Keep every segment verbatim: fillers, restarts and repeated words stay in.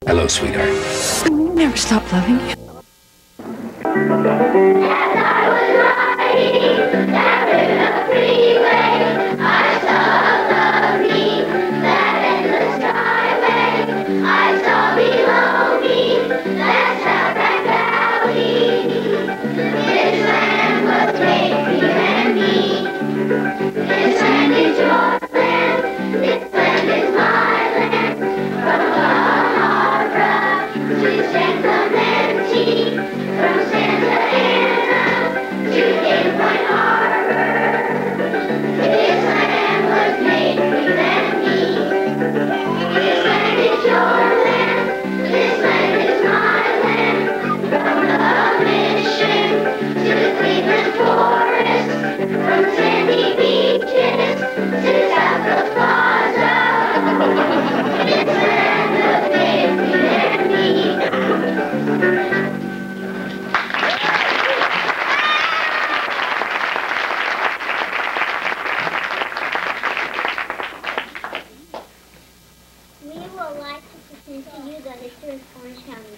Hello, sweetheart. We'll never stop loving you. As I was riding down the freeway, I saw lovely that endless skyway. I saw below me that Southland Valley. This land was made for you and me. This land is your land. This land is my land. From Bahama to San Clemente, from Santa Ana to Cape Point Harbor. This land was made for you and me. This land is your land. This land is my land. From the Mission to the Cleveland Forest, from sandy beaches to South Coast Plaza. This land was made for you and me. We would like to present to you the history of Orange County.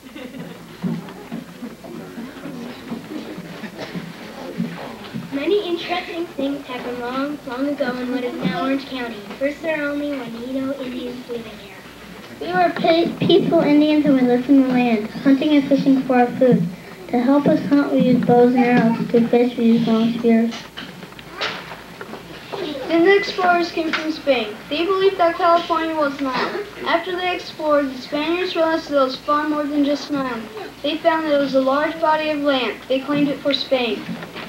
Many interesting things happened long, long ago in what is now Orange County. First, there were only Juanito Indians living here. We were pe- peaceful Indians and we lived in the land, hunting and fishing for our food. To help us hunt, we used bows and arrows. To fish, we used long spears. Then the explorers came from Spain. They believed that California was an island. After they explored, the Spaniards realized that it was far more than just an island. They found that it was a large body of land. They claimed it for Spain.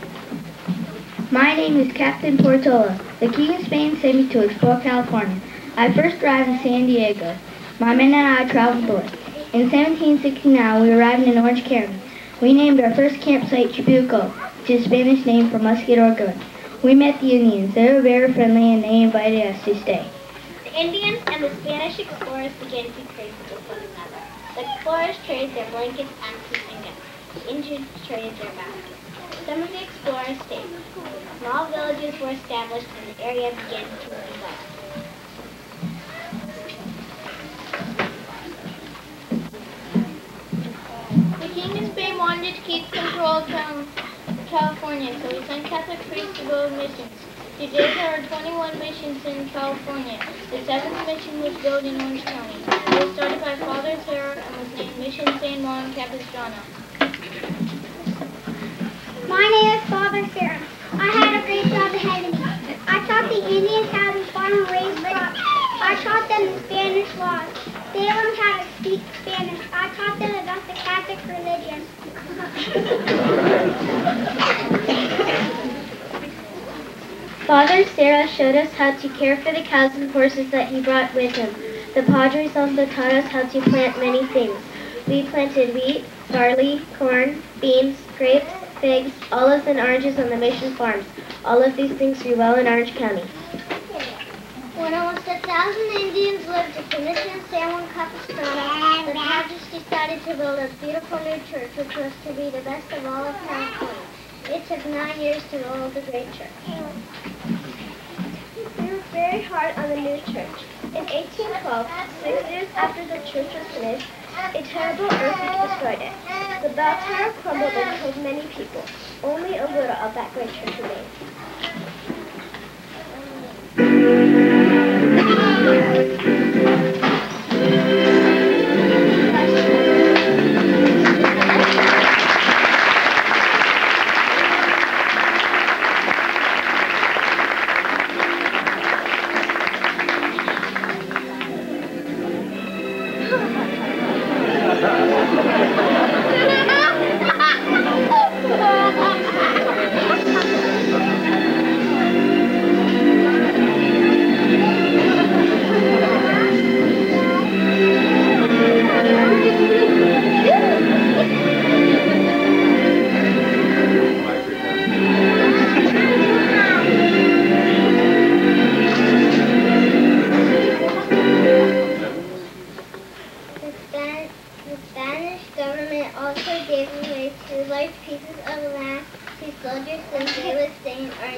My name is Captain Portola. The King of Spain sent me to explore California. I first arrived in San Diego. My men and I traveled north. In seventeen sixty-nine, we arrived in Orange County. We named our first campsite Chibuco, which is a Spanish name for musket or gun. We met the Indians. They were very friendly and they invited us to stay. The Indians and the Spanish explorers began to trade with one another. The explorers traded their blankets, axes, and guns. The Indians traded their baskets. Some of the explorers stayed. Small villages were established and the area began to develop. The King of Spain wanted to keep control of Cal- California, so he sent Catholic priests to build missions. Today there are twenty-one missions in California. The seventh mission was built in Orange County. It was started by Father Serra and was named Mission San Juan Capistrano. My name is Father Sarah. I had a great job ahead of me. I taught the Indians how to farm and raise crops. I taught them the Spanish laws. They learned how to speak Spanish. I taught them about the Catholic religion. Father Sarah showed us how to care for the cows and horses that he brought with him. The Padres also taught us how to plant many things. We planted wheat, barley, corn, beans, grapes, figs, olives, and oranges on the mission farms. All of these things grew well in Orange County. When almost a thousand Indians lived at the Mission San Juan Capistrano, the Padres decided to build a beautiful new church, which was to be the best of all of California. It took nine years to build the great church. We worked very hard on the new church. In eighteen twelve, six years after the church was finished, a terrible earthquake destroyed it. The bell tower crumbled and killed many people. Only a little of that great church remained.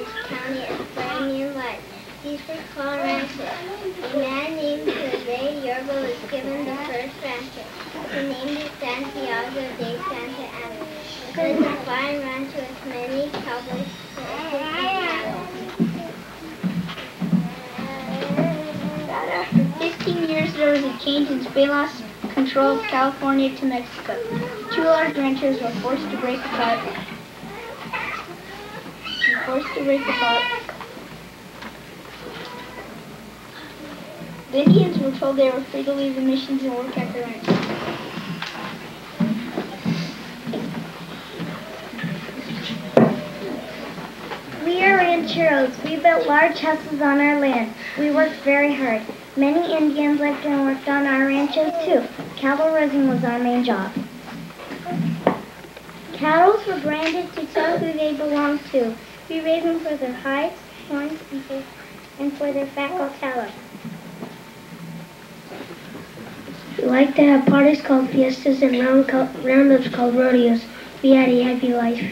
These were called ranchers. A man named Jose Cuervo was given the first rancho. He named it Santiago de Santa Ana. It was a fine rancho with many cowboys horses and cattle. After fifteen years, there was a change in Spain's control of California to Mexico. Two large ranchers were forced to break apart. Were forced to break apart. The Indians were told they were free to leave the missions and work at the ranch. We are rancheros. We built large houses on our land. We worked very hard. Many Indians lived and worked on our ranchos too. Cattle raising was our main job. Cattle were branded to tell who they belonged to. We raised them for their hides, horns, and for, and for their fat or tallow. We liked to have parties called fiestas and round co- roundups called rodeos. We had a happy life.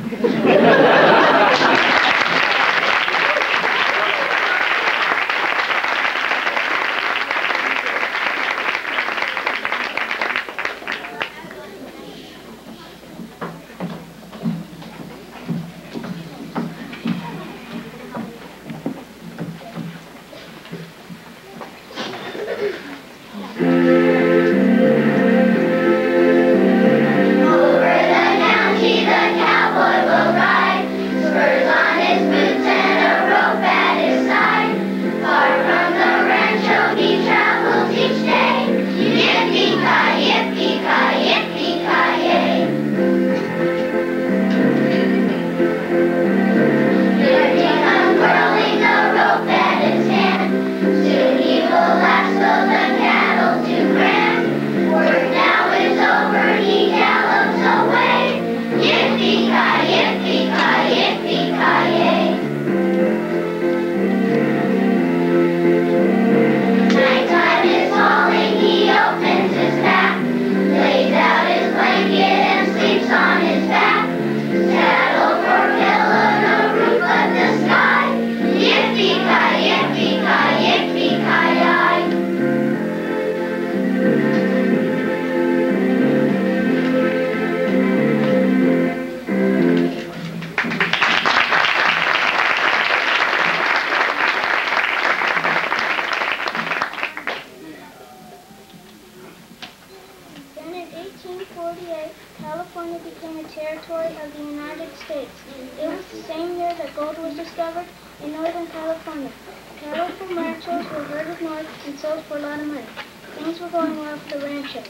California became a territory of the United States. It was the same year that gold was discovered in Northern California. Cattle from ranchos were herded north and sold for a lot of money. Things were going well for the ranchos.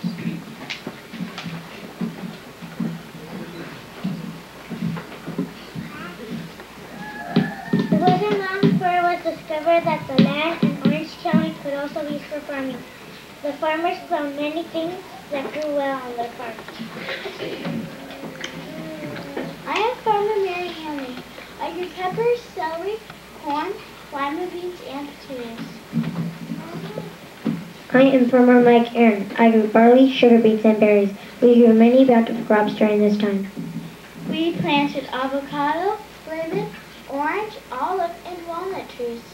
It wasn't long before it was discovered that the land in Orange County could also be used for farming. The farmers found many things that grew well on their farm. I am Farmer Mary Hanley. I grew peppers, celery, corn, lima beans, and potatoes. I am Farmer Mike Aaron. I grew barley, sugar beets, and berries. We grew many bountiful crops during this time. We planted avocado, lemon, orange, olive, and walnut trees.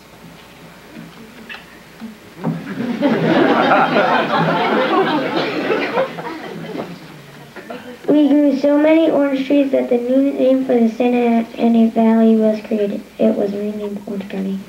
We grew so many orange trees that the new name for the Santa Ana Valley was created. It was renamed Orange County.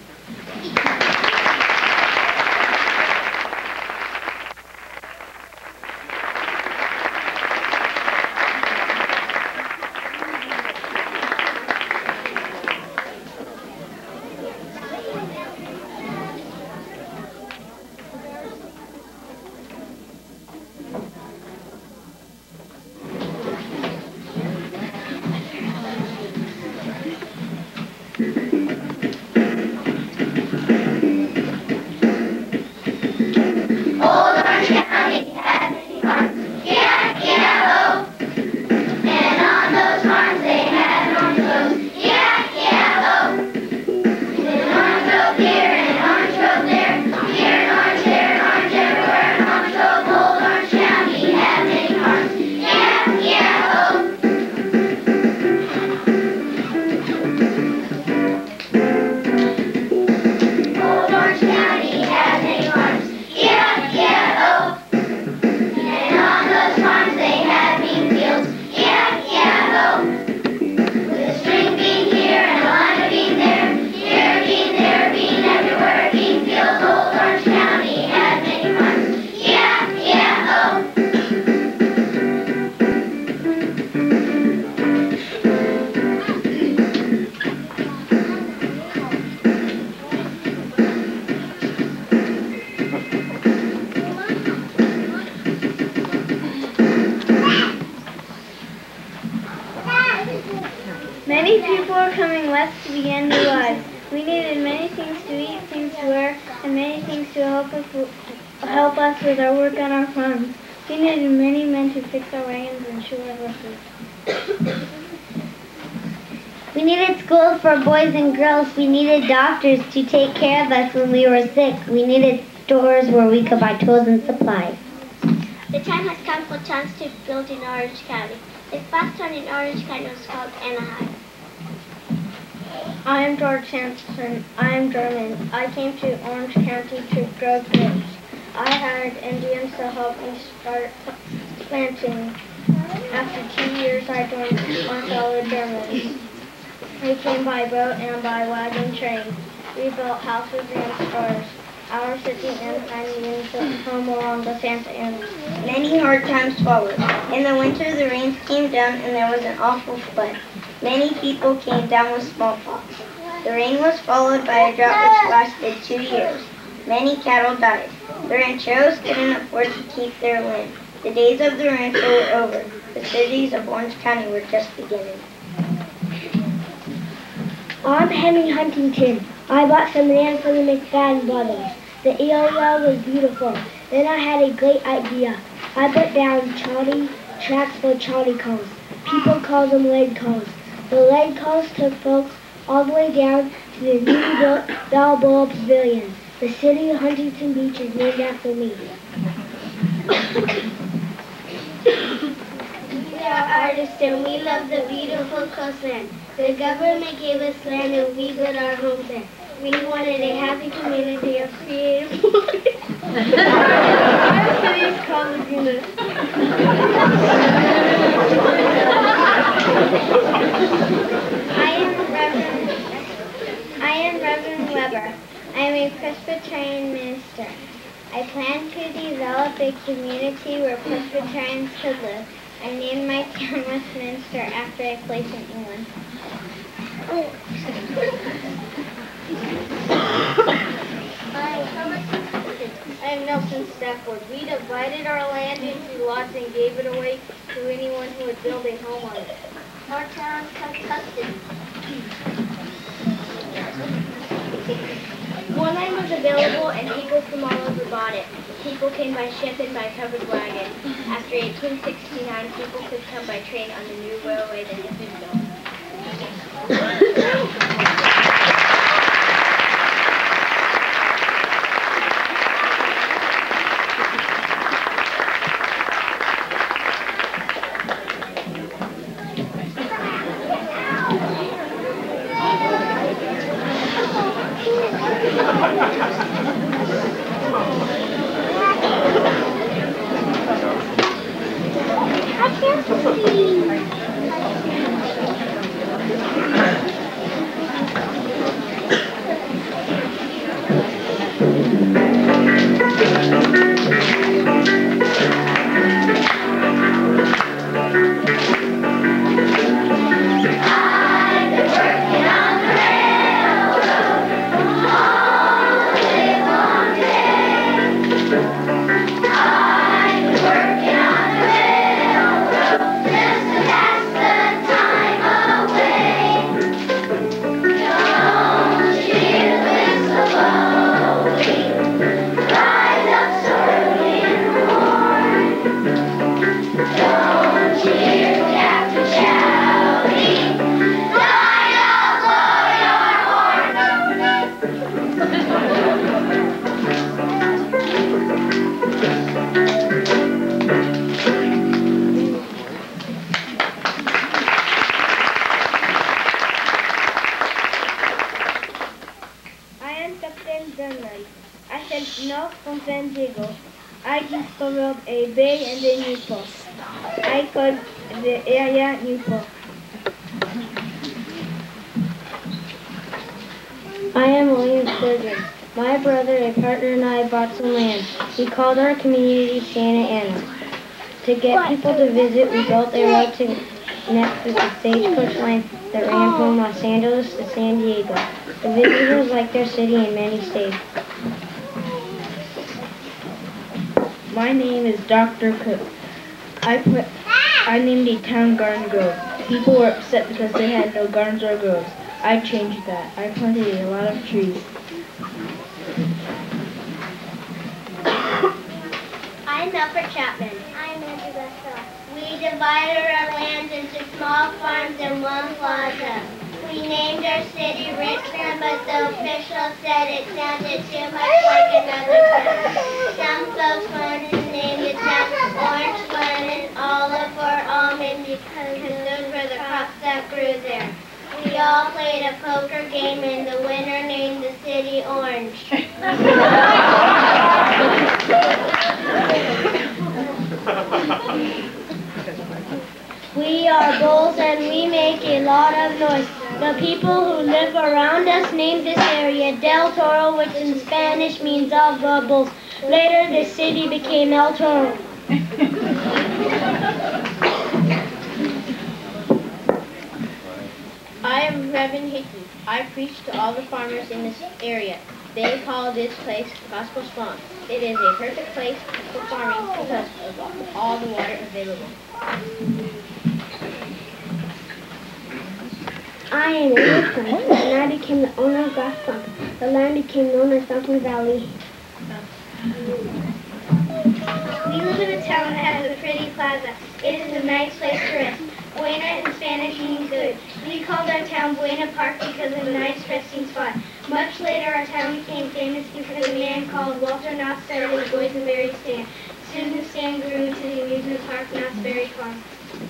moving west to begin new lives. We needed many things to eat, things to wear, and many things to help us, help us with our work on our farms. We needed many men to fix our wagons and shoe our horses. We needed schools for boys and girls. We needed doctors to take care of us when we were sick. We needed stores where we could buy tools and supplies. The time has come for chance to build in Orange County. The first town in Orange County was called Anaheim. I am George Hanson. I am German. I came to Orange County to grow grapes. I hired Indians to help me start planting. After two years, I joined my fellow Germans. We came by boat and by wagon train. We built houses and stores. Our city and tiny units home along the Santa Ana. Many hard times followed. In the winter, the rains came down and there was an awful flood. Many people came down with smallpox. The rain was followed by a drought which lasted two years. Many cattle died. The rancheros couldn't afford to keep their land. The days of the rancho were over. The cities of Orange County were just beginning. I'm Henry Huntington. I bought some land from the McFadden brothers. The area was beautiful. Then I had a great idea. I put down trolley tracks for trolley cars. People call them leg cars. The leg cars took folks all the way down to the newly built Balboa Pavilion. The city of Huntington Beach is named after me. We are artists and we love the beautiful coastline. The government gave us land and we built our homes there. We wanted a happy community of creative Our city is called Laguna. I am Reverend, I am Reverend Weber. I am a Presbyterian minister. I plan to develop a community where Presbyterians could live. I named my town Westminster after a place in England. I am Nelson Stafford. We divided our land into lots and gave it away to anyone who would build a home on it. Our town has custody. One land was available and people from all over bought it. People came by ship and by covered wagon. After eighteen sixty-nine, people could come by train on the new railway that had been built. I discovered a bay and a Newport. I called the area Newport. I am William Sturgeon. My brother, a partner, and I bought some land. We called our community Santa Ana. To get people to visit, we built a road to connect with the stagecoach line that ran from Los Angeles to San Diego. The visitors liked their city and many stayed. My name is Doctor Cook. I put, I named a town Garden Grove. People were upset because they had no gardens or groves. I changed that. I planted a lot of trees. I'm Alfred Chapman. I'm Andrew Bessel. We divided our lands into small farms and one plaza. We named our city Richmond, but the official said it sounded too much like another town. Some folks wanted to name the town Orange, Lemon, Olive, or Almond because those were the crops that grew there. We all played a poker game and the winner named the city Orange. We are bulls and we make a lot of noise. The people who live around us named this area Del Toro, which in Spanish means of the bulls. Later, the city became El Toro. I am Reverend Hickey. I preach to all the farmers in this area. They call this place Gospel Swamp. It is a perfect place for farming because of all the water available. I am Amy Smith, and I became the owner of Grass Swamp. The land became known as Duncan Valley. We live in a town that has a pretty plaza. It is a nice place to rest. Buena in Spanish means good. We called our town Buena Park because of a nice resting spot. Much later, our town became famous because a man called Walter Knott started a boysenberry stand. Soon the stand grew into the amusement park Knott's Berry Farm.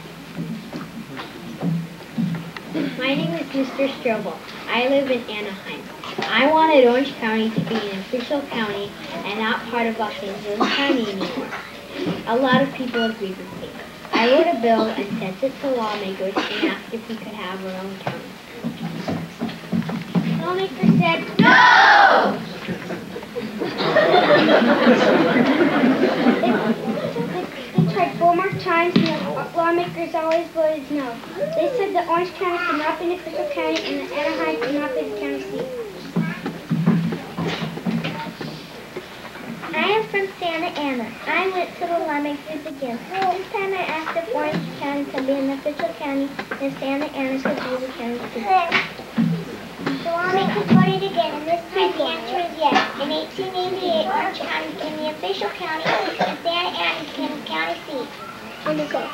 My name is Mister Strobel. I live in Anaheim. I wanted Orange County to be an official county and not part of Los Angeles County anymore. A lot of people agreed with me. I wrote a bill and sent it to lawmakers and asked if we could have our own county. Lawmakers said, no! They tried four more times and the lawmakers always voted no. They said that Orange County could not be an official county and that Anaheim could not be the county seat. I am from Santa Ana. I went to the lawmakers again. This time I asked if Orange County could be an official county and Santa Ana could be the county seat. The lawmakers voted again, and this time the answer is yes. In eighteen eighty-eight, Orange County became the official county and Santa Ana became the county seat. When they go.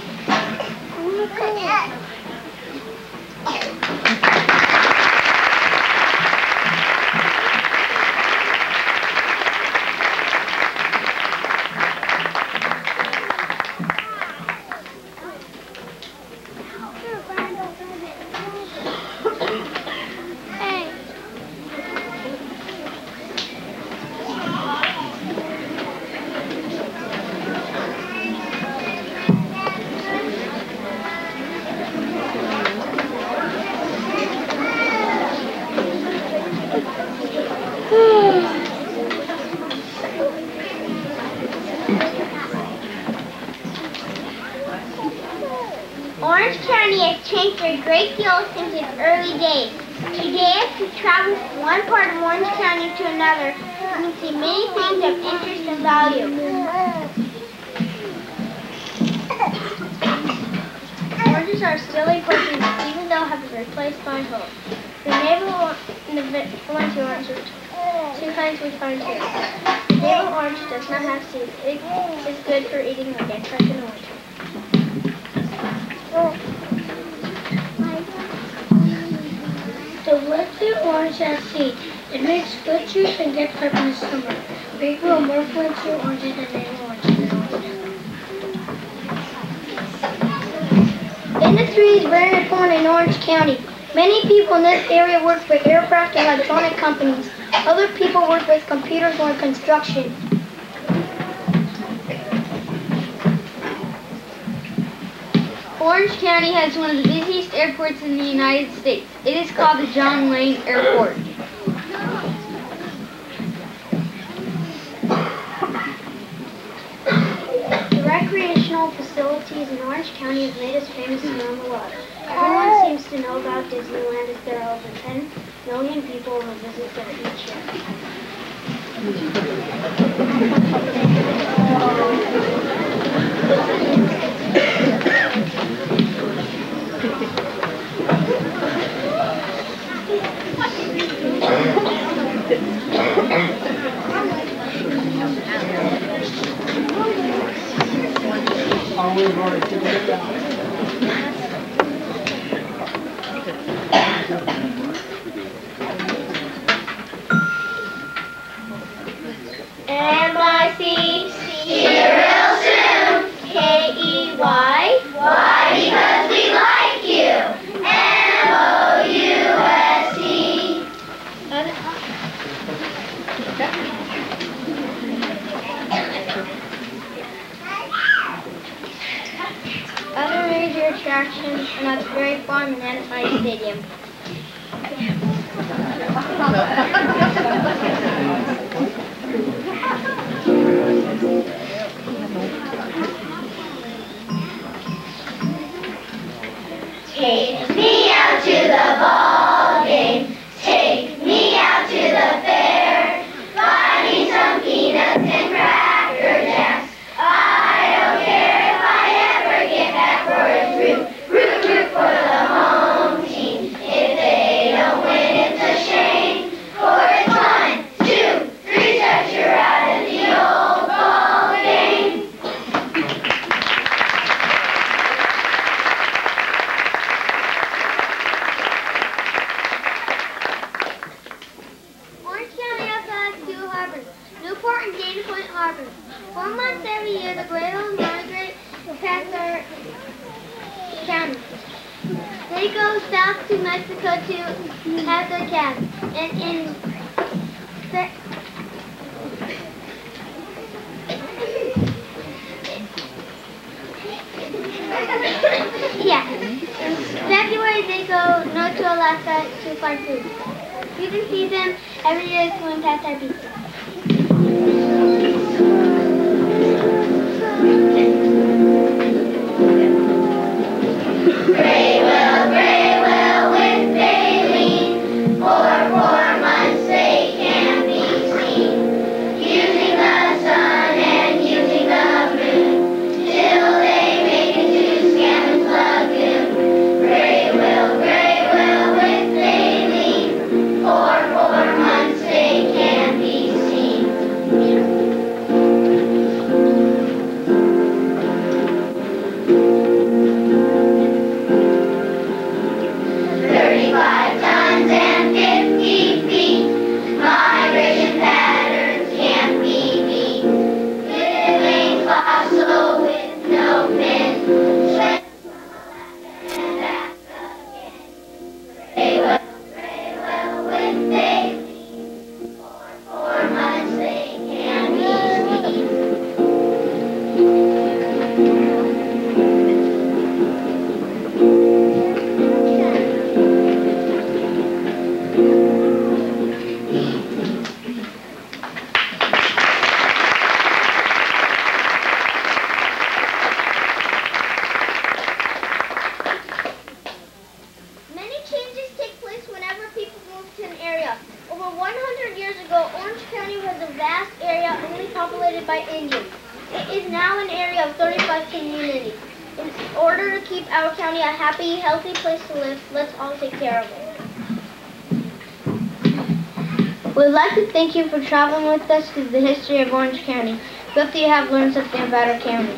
Orange County has changed a great deal since its early days. Today, if you travel from one part of Orange County to another, you can see many things of interest and value. Oranges are still important even though have been replaced by homes. The navel and the Valencia orange are two kinds we find here. The navel orange does not have seeds. It is good for eating like a fresh and orange. The Valencia orange has seeds. It makes good juice and gets ripe in the summer. We grow more Valencia oranges than navel oranges in Orange. Industry is very important in Orange County. Many people in this area work for aircraft and electronic companies. Other people work with computers or in construction. Orange County has one of the busiest airports in the United States. It is called the John Wayne Airport. The recreational facilities in Orange County have made us famous around the world. Everyone seems to know about Disneyland as there are over ten million people who visit there each year. M I C, see you real soon. K E Y, Why? Because we like you. M O U S E. Other major attractions are Knott's Farm and N F I Stadium. Take me out to the ball game. Take me out to the fair. Buy me some peanuts and cracker jacks. I don't care if I ever get back for a root. Root, root for the home team. If they don't win, it's a shame. For it's one, two, three steps, you're out of the old ball game. Orange County also has two harbors, Newport and Dana Point Harbor. Four months every year, the Greyhounds migrate past our county. They go south to Mexico to have their calves. And in Fe- yeah, in February they go north to Alaska to find food. You can see them every year swimming past our beach. Gray will, gray will with baleen. For four months they can't be seen. Using the sun and using the moon. Till they make it to Scammons Lagoon. Gray will, gray will with baleen. For four months they can't be seen. Thirty-five tons and fifty feet. Migration patterns can't be beat. Living fossil with no fin. Swim and back again. Gray will, gray will with baleen. For four months they can't be seen. Many changes take place whenever people move to an area. Over one hundred years ago, Orange County was a vast area only populated by Indians. It is now an area of thirty-five communities. In order to keep our county a happy, healthy place to live, let's all take care of it. We'd like to thank you for traveling with us through the history of Orange County. We hope that you have learned something about our county.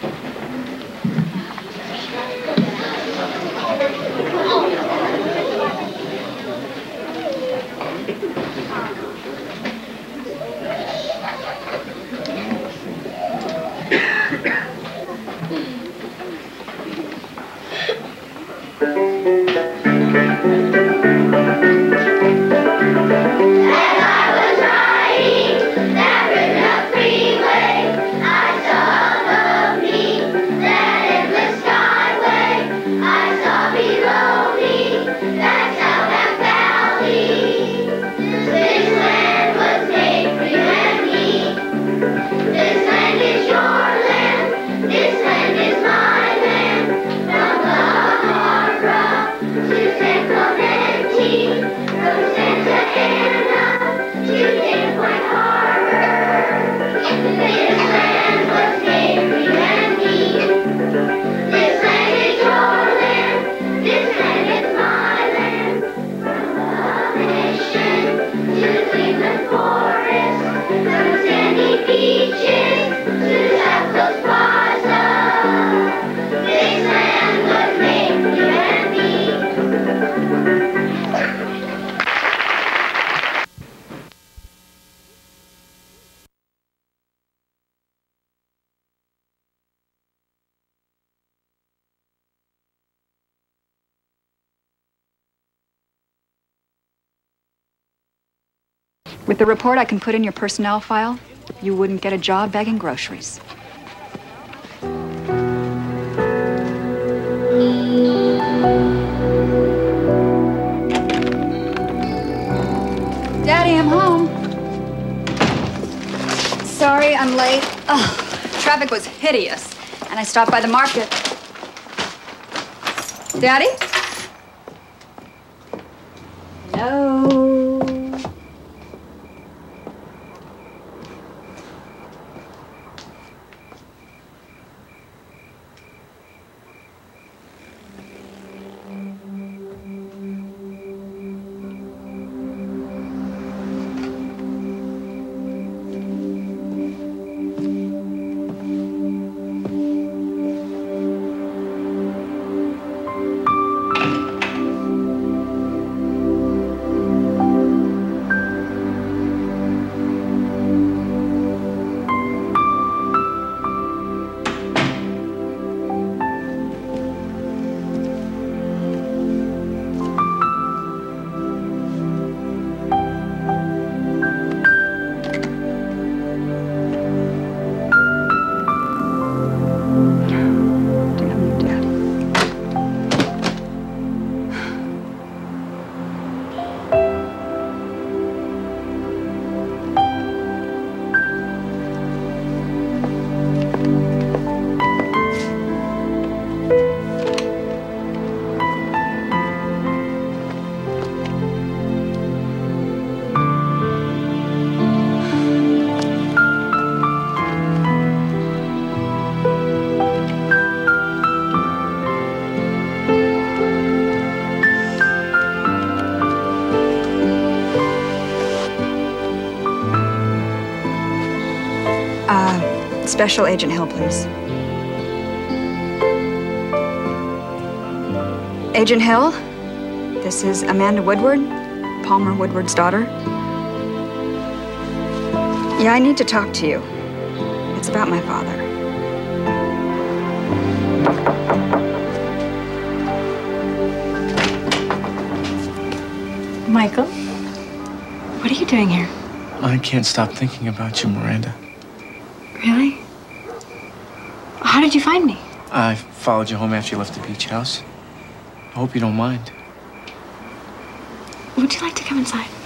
As I was riding that ribbon of freeway, I saw the With the report I can put in your personnel file, you wouldn't get a job bagging groceries. Daddy, I'm home. Sorry, I'm late. Ugh, traffic was hideous, and I stopped by the market. Daddy? No. Special Agent Hill, please. Agent Hill, this is Amanda Woodward, Palmer Woodward's daughter. Yeah, I need to talk to you. It's about my father. Michael, what are you doing here? I can't stop thinking about you, Miranda. Really? How did you find me? I followed you home after you left the beach house. I hope you don't mind. Would you like to come inside?